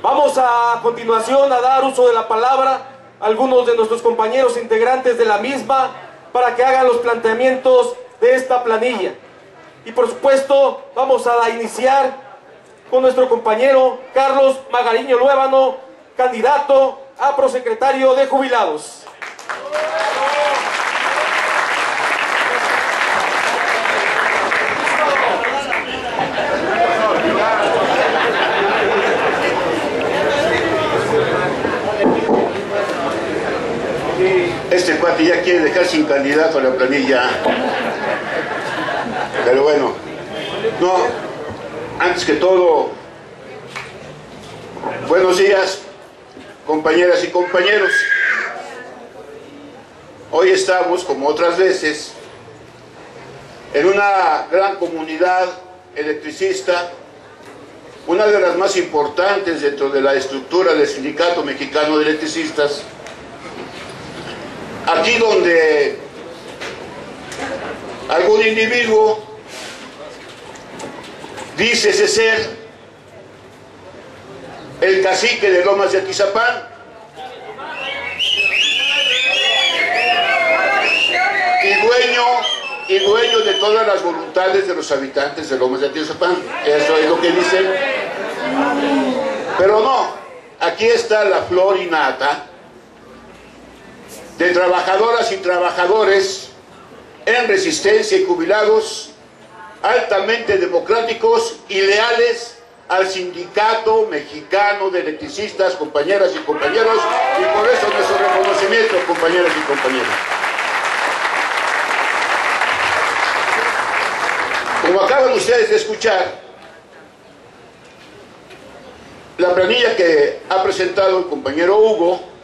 Vamos a continuación a dar uso de la palabra a algunos de nuestros compañeros integrantes de la misma para que hagan los planteamientos de esta planilla. Y por supuesto vamos a iniciar con nuestro compañero Carlos Magariño Luébano, candidato a prosecretario de Jubilados. Este cuate ya quiere dejar sin candidato a la planilla. Pero bueno, no, antes que todo, buenos días, compañeras y compañeros. Hoy estamos, como otras veces, en una gran comunidad electricista, una de las más importantes dentro de la estructura del Sindicato Mexicano de Electricistas. Aquí donde algún individuo dice ser el cacique de Lomas de Atizapán y dueño de todas las voluntades de los habitantes de Lomas de Atizapán. Eso es lo que dicen. Pero no, aquí está la flor y nata de trabajadoras y trabajadores en resistencia y jubilados altamente democráticos y leales al Sindicato Mexicano de Electricistas, compañeras y compañeros, y por eso nuestro reconocimiento, compañeras y compañeros. Como acaban ustedes de escuchar, la planilla que ha presentado el compañero Hugo,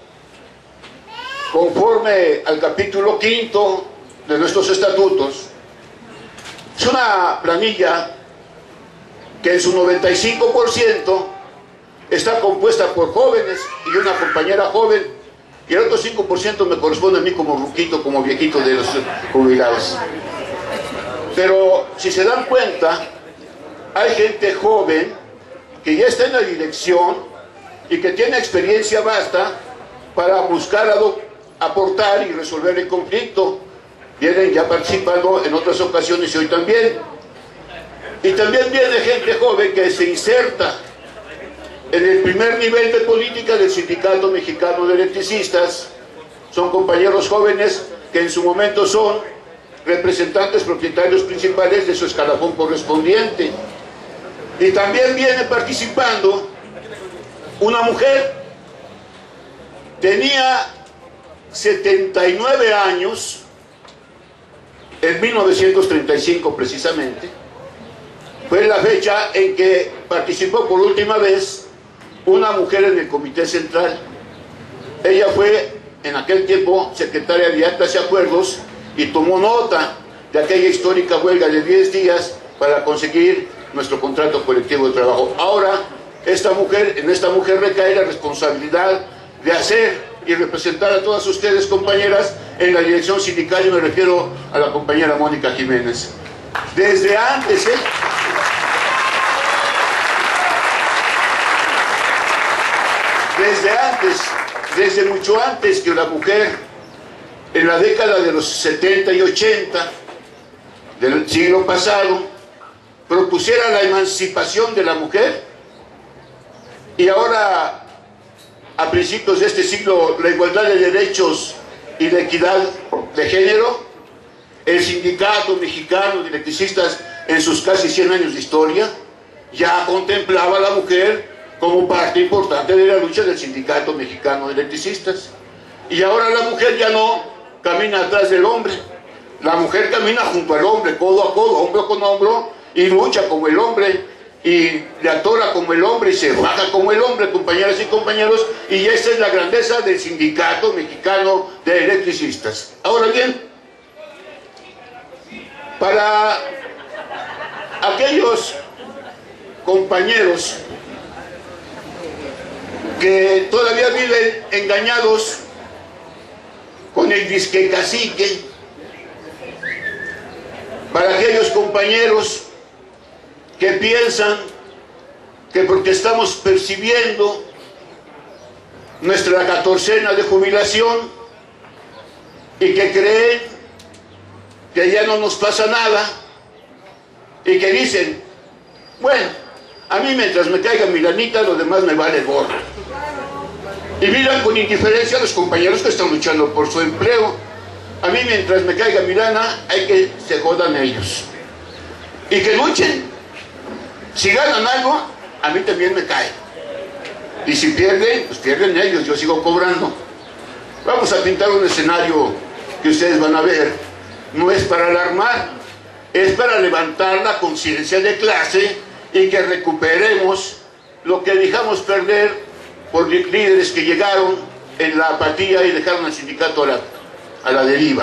conforme al capítulo 5 de nuestros estatutos, es una planilla que en su 95% está compuesta por jóvenes y una compañera joven, y el otro 5% me corresponde a mí como ruquito, como viejito de los jubilados. Pero si se dan cuenta, hay gente joven que ya está en la dirección y que tiene experiencia basta para buscar aportar y resolver el conflicto. Vienen ya participando en otras ocasiones y hoy también. Y también viene gente joven que se inserta en el primer nivel de política del Sindicato Mexicano de Electricistas. Son compañeros jóvenes que en su momento son representantes propietarios principales de su escalafón correspondiente. Y también viene participando una mujer. Tenía 79 años en 1935 precisamente. Fue la fecha en que participó por última vez una mujer en el Comité Central. Ella fue en aquel tiempo secretaria de Actas y Acuerdos y tomó nota de aquella histórica huelga de 10 días para conseguir nuestro contrato colectivo de trabajo. Ahora en esta mujer recae la responsabilidad de hacer y representar a todas ustedes, compañeras, en la dirección sindical, y me refiero a la compañera Mónica Jiménez. Desde antes, desde mucho antes que la mujer, en la década de los 70 y 80 del siglo pasado, propusiera la emancipación de la mujer, y ahora, a principios de este siglo, la igualdad de derechos y la equidad de género, el Sindicato Mexicano de Electricistas, en sus casi 100 años de historia, ya contemplaba a la mujer como parte importante de la lucha del Sindicato Mexicano de Electricistas. Y ahora la mujer ya no camina atrás del hombre, la mujer camina junto al hombre, codo a codo, hombro con hombro, y lucha como el hombre, y le atora como el hombre y se baja como el hombre, compañeras y compañeros, y esa es la grandeza del Sindicato Mexicano de Electricistas. Ahora bien, para aquellos compañeros que todavía viven engañados con el disque cacique, para aquellos compañeros que piensan que porque estamos percibiendo nuestra 14ª de jubilación y que creen que ya no nos pasa nada y que dicen, bueno, a mí mientras me caiga mi lanita, lo demás me vale gorro. Y miran con indiferencia a los compañeros que están luchando por su empleo. A mí mientras me caiga mi lana, hay que se jodan ellos. Y que luchen. Si ganan algo, a mí también me cae. Y si pierden, pues pierden ellos, yo sigo cobrando. Vamos a pintar un escenario que ustedes van a ver. No es para alarmar, es para levantar la conciencia de clase y que recuperemos lo que dejamos perder por líderes que llegaron en la apatía y dejaron al sindicato a la deriva.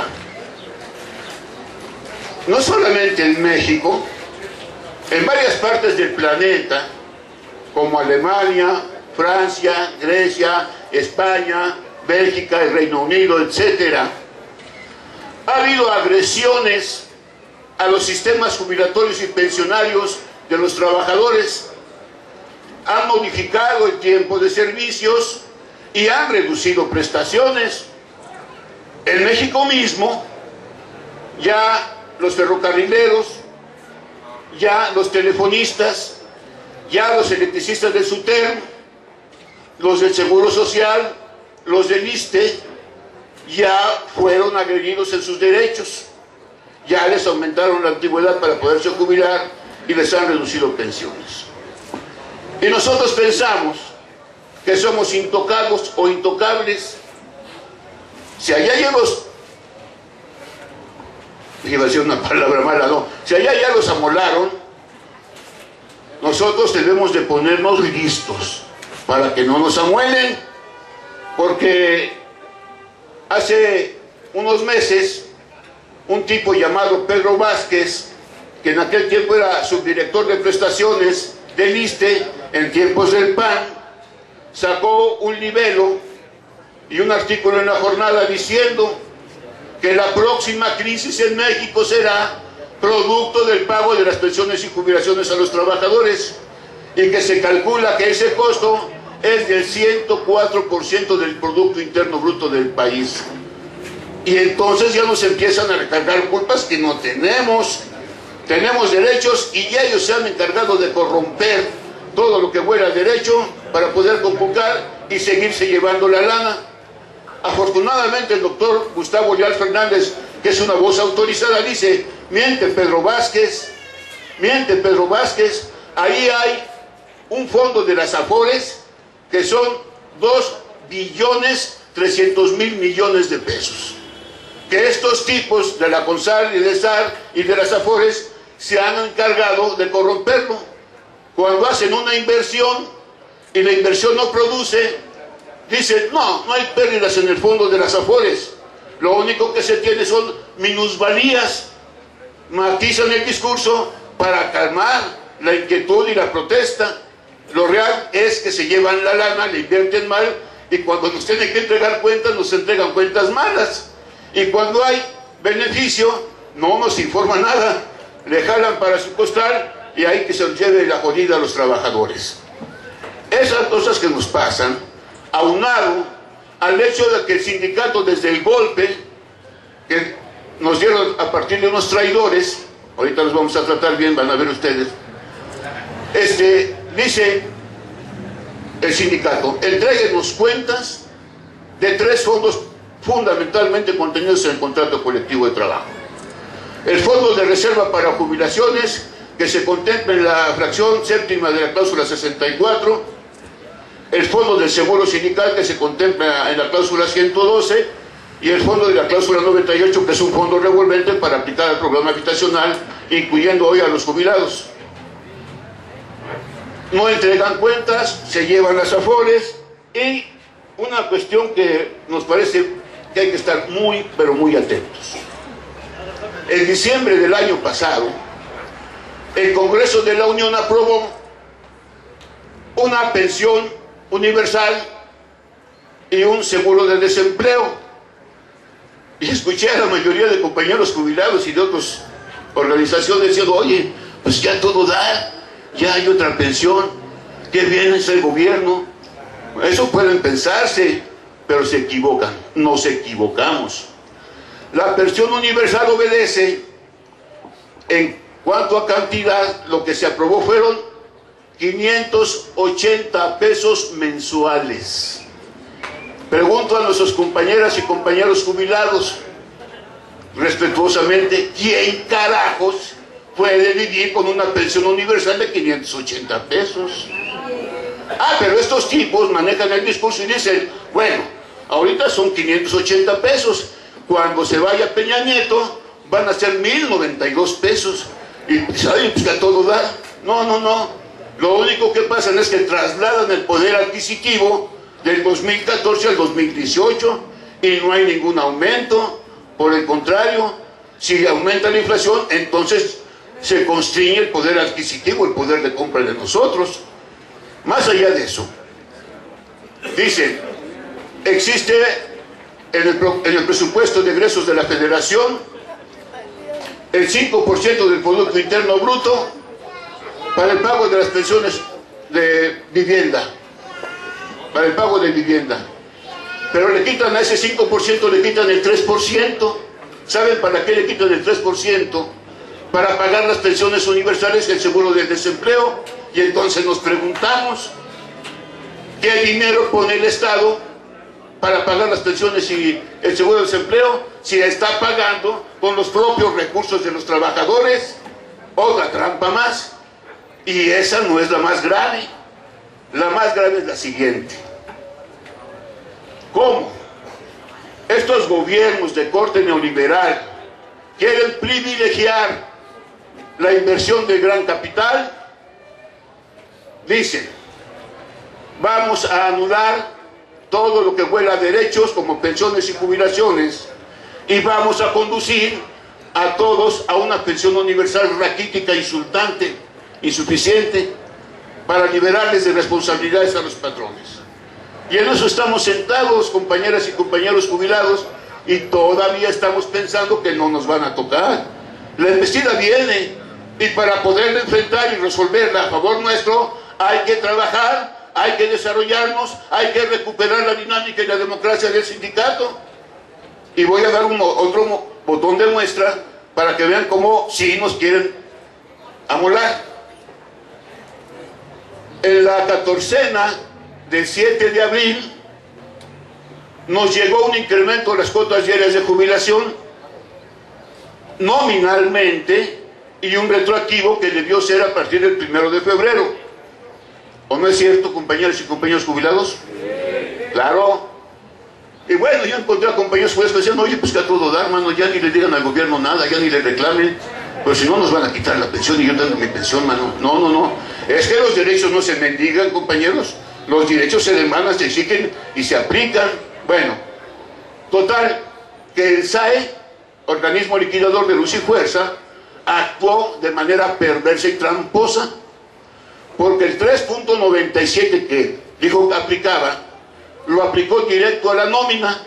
No solamente en México, en varias partes del planeta, como Alemania, Francia, Grecia, España, Bélgica, el Reino Unido, etc., ha habido agresiones a los sistemas jubilatorios y pensionarios de los trabajadores. Han modificado el tiempo de servicios y han reducido prestaciones. En México mismo, ya los ferrocarrileros, ya los telefonistas, ya los electricistas del SUTER, los del Seguro Social, los del ISSSTE, ya fueron agredidos en sus derechos. Ya les aumentaron la antigüedad para poderse jubilar y les han reducido pensiones. Y nosotros pensamos que somos intocados o intocables. Si allá ya los... iba a decir una palabra mala, no. Si allá ya los amolaron, nosotros debemos de ponernos listos para que no nos amuelen. Porque hace unos meses, un tipo llamado Pedro Vázquez, que en aquel tiempo era subdirector de prestaciones del ISSSTE, en tiempos del PAN, sacó un libelo y un artículo en La Jornada diciendo que la próxima crisis en México será producto del pago de las pensiones y jubilaciones a los trabajadores y que se calcula que ese costo es del 104% del Producto Interno Bruto del país. Y entonces ya nos empiezan a recargar culpas que no tenemos. Tenemos derechos y ya ellos se han encargado de corromper todo lo que huele al derecho para poder convocar y seguirse llevando la lana. Afortunadamente el doctor Gustavo Leal Fernández, que es una voz autorizada, dice, miente Pedro Vázquez, ahí hay un fondo de las AFORES que son 2.300.000.000.000 de pesos. Que estos tipos de la CONSAR y de SAR y de las AFORES se han encargado de corromperlo. Cuando hacen una inversión y la inversión no produce, dicen, no hay pérdidas en el fondo de las AFORES. Lo único que se tiene son minusvalías. Matizan el discurso para calmar la inquietud y la protesta. Lo real es que se llevan la lana, le invierten mal y cuando nos tienen que entregar cuentas, nos entregan cuentas malas. Y cuando hay beneficio, no nos informa nada. Le jalan para su costal y ahí que se los lleve la jodida a los trabajadores. Esas cosas que nos pasan, aunado al hecho de que el sindicato desde el golpe que nos dieron a partir de unos traidores, ahorita los vamos a tratar bien, van a ver ustedes, dice el sindicato, entréguenos cuentas de 3 fondos fundamentalmente contenidos en el contrato colectivo de trabajo. El fondo de reserva para jubilaciones, que se contempla en la fracción séptima de la cláusula 64, el fondo del seguro sindical, que se contempla en la cláusula 112, y el fondo de la cláusula 98, que es un fondo revolvente para aplicar al programa habitacional, incluyendo hoy a los jubilados. No entregan cuentas, se llevan las AFORES, y una cuestión que nos parece que hay que estar muy, pero muy atentos. En diciembre del año pasado, el Congreso de la Unión aprobó una pensión universal y un seguro de desempleo. Y escuché a la mayoría de compañeros jubilados y de otras organizaciones diciendo, oye, pues ya todo da, ya hay otra pensión, qué bien es el gobierno. Eso pueden pensarse, pero se equivocan. Nos equivocamos. La pensión universal obedece, en cuanto a cantidad, lo que se aprobó fueron 580 pesos mensuales. Pregunto a nuestros compañeras y compañeros jubilados, respetuosamente, ¿quién carajos puede vivir con una pensión universal de 580 pesos? Ah, pero estos tipos manejan el discurso y dicen, bueno, ahorita son 580 pesos, cuando se vaya Peña Nieto van a ser 1092 pesos. Y ¿saben? Pues que a todo da. No, no, no. Lo único que pasa es que trasladan el poder adquisitivo del 2014 al 2018 y no hay ningún aumento. Por el contrario, si aumenta la inflación, entonces se constriñe el poder adquisitivo, el poder de compra de nosotros. Más allá de eso, dicen, existe en el presupuesto de egresos de la Federación el 5% del Producto Interno Bruto para el pago de las pensiones de vivienda, para el pago de vivienda. Pero le quitan a ese 5%, le quitan el 3%. ¿Saben para qué le quitan el 3%? Para pagar las pensiones universales, el seguro del desempleo. Y entonces nos preguntamos, ¿qué dinero pone el Estado para pagar las pensiones y el seguro del desempleo si está pagando con los propios recursos de los trabajadores? Otra trampa más. Y esa no es la más grave. La más grave es la siguiente. ¿Cómo? Estos gobiernos de corte neoliberal quieren privilegiar la inversión del gran capital. Dicen, vamos a anular todo lo que huela a derechos como pensiones y jubilaciones y vamos a conducir a todos a una pensión universal raquítica, insultante, insuficiente, para liberarles de responsabilidades a los patrones. Y en eso estamos sentados, compañeras y compañeros jubilados, y todavía estamos pensando que no nos van a tocar. La embestida viene, y para poderla enfrentar y resolverla a favor nuestro, hay que trabajar, hay que desarrollarnos, hay que recuperar la dinámica y la democracia del sindicato. Y voy a dar otro botón de muestra para que vean cómo sí nos quieren amolar. En la 14ª del 7 de abril nos llegó un incremento de las cuotas diarias de jubilación nominalmente y un retroactivo que debió ser a partir del 1 de febrero. ¿O no es cierto, compañeros y compañeros jubilados? Sí. Claro. Y bueno, yo encontré a compañeros jubilados que decían, oye, pues que a todo dar, mano, ya ni le digan al gobierno nada, ya ni le reclamen, pues si no nos van a quitar la pensión y yo tengo mi pensión, mano. No, no, no. Es que los derechos no se mendigan, compañeros. Los derechos se demandan, se exigen y se aplican. Bueno, total, que el SAE, organismo liquidador de luz y fuerza, actuó de manera perversa y tramposa, porque el 3.97 que dijo que aplicaba, lo aplicó directo a la nómina,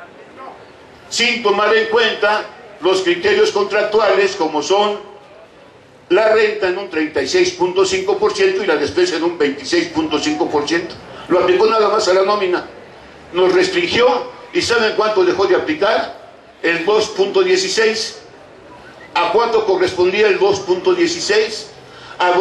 sin tomar en cuenta los criterios contractuales como son la renta en un 36.5% y la despensa en un 26.5%. Lo aplicó nada más a la nómina. Nos restringió, ¿y saben cuánto dejó de aplicar? El 2.16. ¿A cuánto correspondía el 2.16? A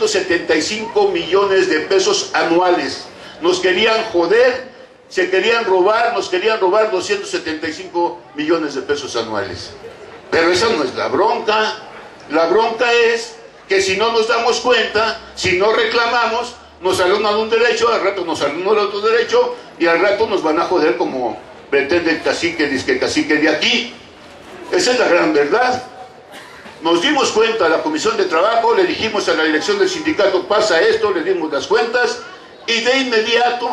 275 millones de pesos anuales. Nos querían joder, se querían robar, nos querían robar 275 millones de pesos anuales. Pero esa no es la bronca. La bronca es que si no nos damos cuenta, si no reclamamos, nos alunan un derecho, al rato nos alunan otro derecho y al rato nos van a joder como pretende el cacique, dice que cacique de aquí. Esa es la gran verdad. Nos dimos cuenta, la comisión de trabajo, le dijimos a la dirección del sindicato, pasa esto, le dimos las cuentas y de inmediato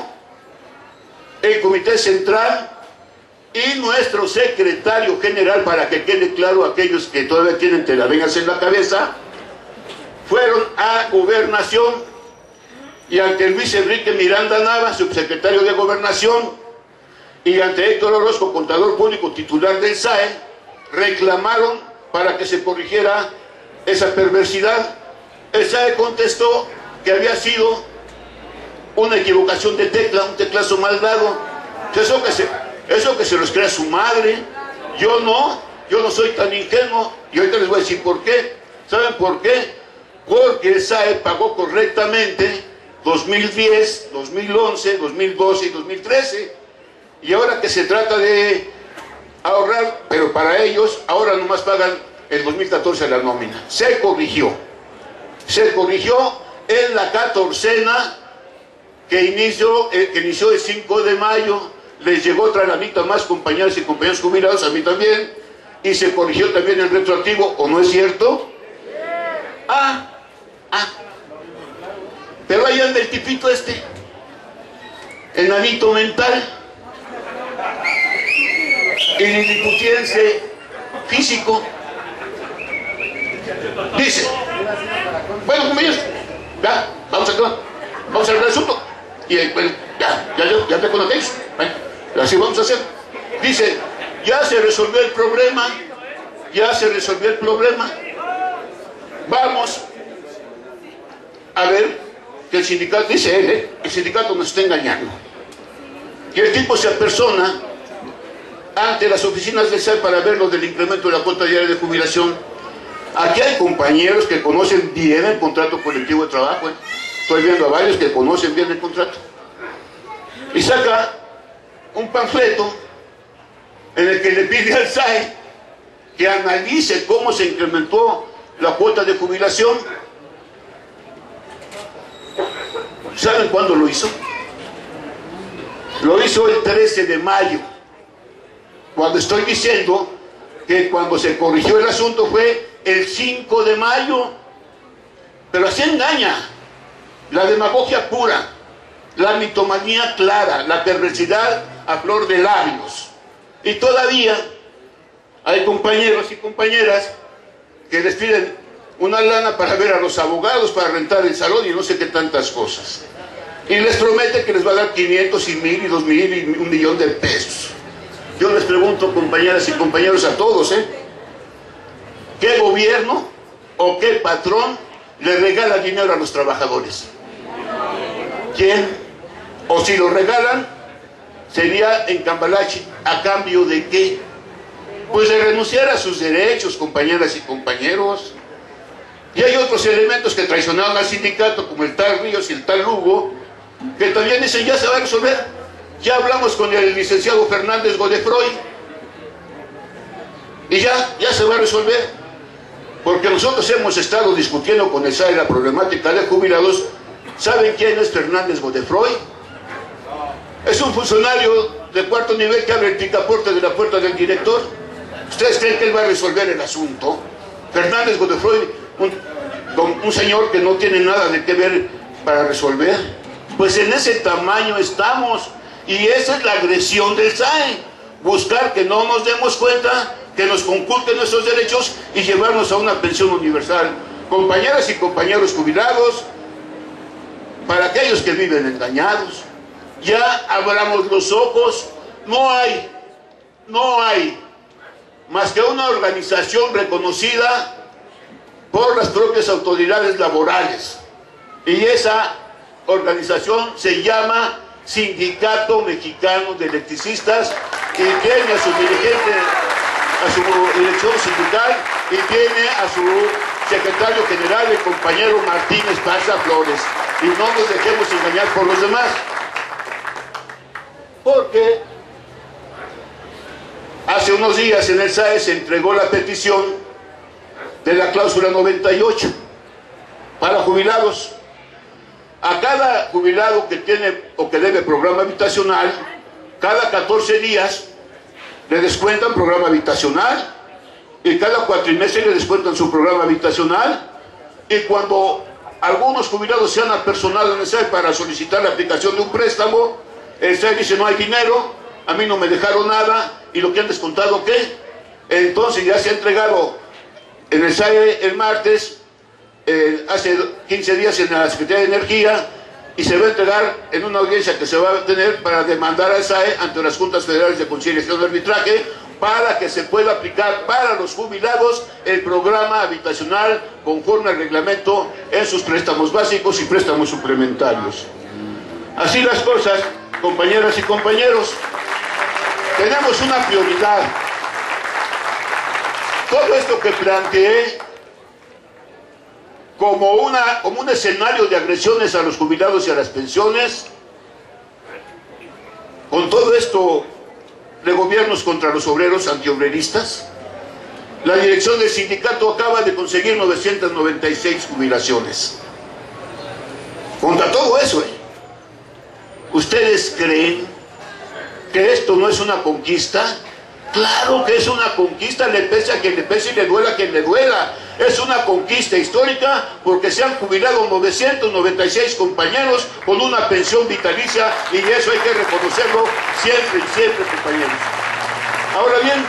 el comité central y nuestro secretario general, para que quede claro a aquellos que todavía tienen telarañas en la cabeza, fueron a Gobernación y ante Luis Enrique Miranda Nava, subsecretario de Gobernación, y ante Héctor Orozco, contador público titular del SAE, reclamaron para que se corrigiera esa perversidad. El SAE contestó que había sido una equivocación de tecla, un teclazo mal dado. Eso que se los crea su madre. Yo no soy tan ingenuo, y ahorita les voy a decir por qué. ¿Saben por qué? Porque el SAE pagó correctamente 2010, 2011, 2012 y 2013, y ahora que se trata de ahorrar, pero para ellos, ahora nomás pagan el 2014 la nómina. Se corrigió en la catorcena que inició el 5 de mayo, les llegó otra lanita más, compañeras y compañeros jubilados, a mí también, y se corrigió también el retroactivo, ¿o no es cierto? Pero ahí anda el tipito este, enanito mental, el liliputiense físico, dice, bueno, compañeros, ya, vamos a arreglar el asunto, y bueno, ya te conocéis, bueno, así vamos a hacer. Dice, ya se resolvió el problema, vamos a ver que el sindicato, dice él, el sindicato nos está engañando. Y el tipo se apersona ante las oficinas del SAE para ver lo del incremento de la cuota diaria de jubilación. Aquí hay compañeros que conocen bien el contrato colectivo de trabajo, Estoy viendo a varios que conocen bien el contrato. Y saca un panfleto en el que le pide al SAE que analice cómo se incrementó la cuota de jubilación. ¿Saben cuándo lo hizo? Lo hizo el 13 de mayo, cuando estoy diciendo que cuando se corrigió el asunto fue el 5 de mayo. Pero así engaña, la demagogia pura, la mitomanía clara, la perversidad a flor de labios. Y todavía hay compañeros y compañeras que les piden una lana para ver a los abogados, para rentar el salón y no sé qué tantas cosas. Y les promete que les va a dar 500 y 1000 y 2000 y 1.000.000 de pesos. Yo les pregunto, compañeras y compañeros, a todos, ¿qué gobierno o qué patrón le regala dinero a los trabajadores? ¿Quién? O si lo regalan, sería en Cambalache. ¿A cambio de qué? Pues de renunciar a sus derechos, compañeras y compañeros. Y hay otros elementos que traicionaron al sindicato, como el tal Ríos y el tal Lugo, que también dicen, ya se va a resolver. Ya hablamos con el licenciado Fernández Godefroy y ya se va a resolver, porque nosotros hemos estado discutiendo con el SAE la problemática de jubilados. ¿Saben quién es Fernández Godefroy? Es un funcionario de cuarto nivel que abre el picaporte de la puerta del director. ¿Ustedes creen que él va a resolver el asunto? Fernández Godefroy, un señor que no tiene nada de qué ver para resolver. Pues en ese tamaño estamos, y esa es la agresión del SAE, buscar que no nos demos cuenta, que nos conculquen nuestros derechos y llevarnos a una pensión universal. Compañeras y compañeros jubilados, para aquellos que viven engañados, ya abramos los ojos. No hay más que una organización reconocida por las propias autoridades laborales, y esa organización se llama Sindicato Mexicano de Electricistas, y tiene a su dirigente, a su dirección sindical, y tiene a su secretario general, el compañero Martín Esparza Flores. Y no nos dejemos engañar por los demás, porque hace unos días en el SAE se entregó la petición de la cláusula 98 para jubilados. A cada jubilado que tiene o que debe programa habitacional, cada 14 días le descuentan programa habitacional, y cada cuatrimestre le descuentan su programa habitacional. Y cuando algunos jubilados se han apersonado en el SAE para solicitar la aplicación de un préstamo, el SAE dice: no hay dinero, a mí no me dejaron nada, y lo que han descontado, ¿qué? Entonces ya se ha entregado en el SAE el martes, hace 15 días en la Secretaría de Energía, y se va a entregar en una audiencia que se va a tener para demandar al SAE ante las Juntas Federales de Conciliación y Arbitraje, para que se pueda aplicar para los jubilados el programa habitacional conforme al reglamento en sus préstamos básicos y préstamos suplementarios. Así las cosas, compañeras y compañeros, tenemos una prioridad. Todo esto que planteé como un escenario de agresiones a los jubilados y a las pensiones, con todo esto de gobiernos contra los obreros antiobreristas, la dirección del sindicato acaba de conseguir 996 jubilaciones. Contra todo eso, ¿ustedes creen que esto no es una conquista? Claro que es una conquista, le pese a quien le pese y le duela a quien le duela. Es una conquista histórica porque se han jubilado 996 compañeros con una pensión vitalicia y eso hay que reconocerlo siempre y siempre, compañeros. Ahora bien,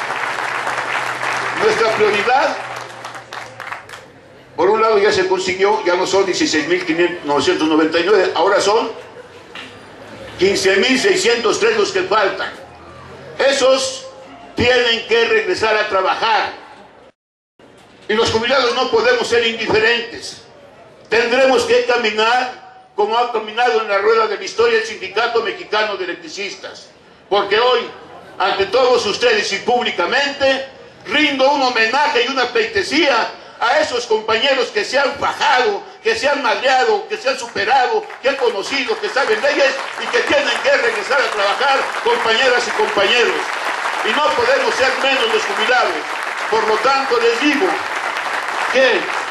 nuestra prioridad, por un lado ya se consiguió, ya no son 16.999, ahora son 15.603 los que faltan. Esos tienen que regresar a trabajar. Y los jubilados no podemos ser indiferentes. Tendremos que caminar como ha caminado en la rueda de la historia el Sindicato Mexicano de Electricistas. Porque hoy, ante todos ustedes y públicamente, rindo un homenaje y una pleitesía a esos compañeros que se han fajado, que se han madreado, que se han superado, que han conocido, que saben leyes y que tienen que regresar a trabajar, compañeras y compañeros. Y no podemos ser menos los jubilados. Por lo tanto, les digo que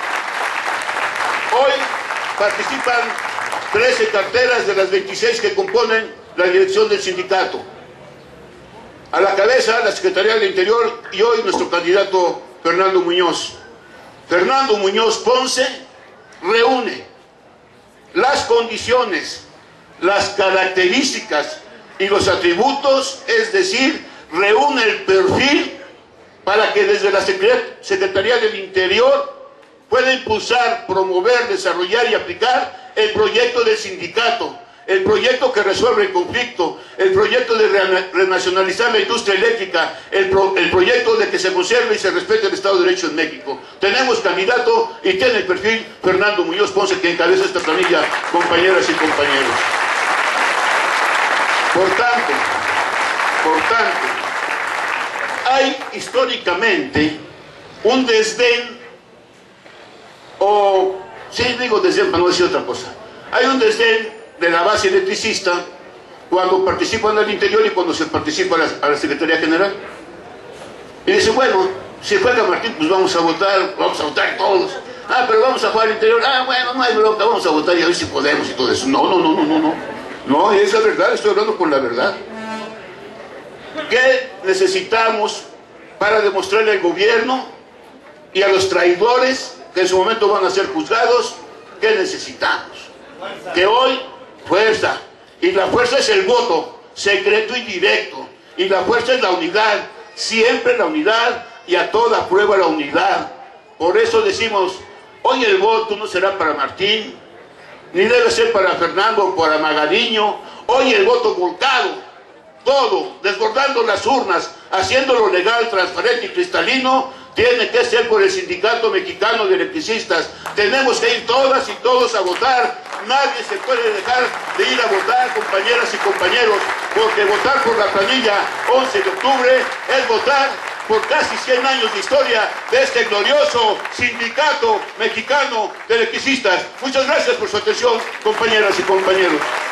hoy participan 13 carteras de las 26 que componen la dirección del sindicato. A la cabeza, la Secretaría del Interior y hoy nuestro candidato Fernando Muñoz. Fernando Muñoz Ponce reúne las condiciones, las características y los atributos, es decir, reúne el perfil para que desde la Secretaría del Interior pueda impulsar, promover, desarrollar y aplicar el proyecto del sindicato, el proyecto que resuelve el conflicto, el proyecto de renacionalizar la industria eléctrica, el proyecto de que se conserve y se respete el Estado de Derecho en México. Tenemos candidato y tiene el perfil Fernando Muñoz Ponce, que encabeza esta planilla, compañeras y compañeros. Por tanto, hay históricamente un desdén, o sí digo desdén para no decir otra cosa, hay un desdén de la base electricista cuando participan al interior y cuando se participa a la Secretaría General. Y dice, bueno, si juega Martín, pues vamos a votar todos. Ah, pero vamos a jugar al interior. Ah, bueno, no hay bronca, vamos a votar y a ver si podemos y todo eso. No, es la verdad, estoy hablando con la verdad. ¿Qué necesitamos para demostrarle al gobierno y a los traidores que en su momento van a ser juzgados? ¿Qué necesitamos? Que hoy fuerza, y la fuerza es el voto secreto y directo, y la fuerza es la unidad, siempre la unidad y a toda prueba la unidad. Por eso decimos, hoy el voto no será para Martín, ni debe ser para Fernando o para Magariño. Hoy el voto volcado, todo, desbordando las urnas, haciéndolo legal, transparente y cristalino, tiene que ser por el Sindicato Mexicano de Electricistas. Tenemos que ir todas y todos a votar. Nadie se puede dejar de ir a votar, compañeras y compañeros, porque votar por la planilla 11 de octubre es votar por casi 100 años de historia de este glorioso Sindicato Mexicano de Electricistas. Muchas gracias por su atención, compañeras y compañeros.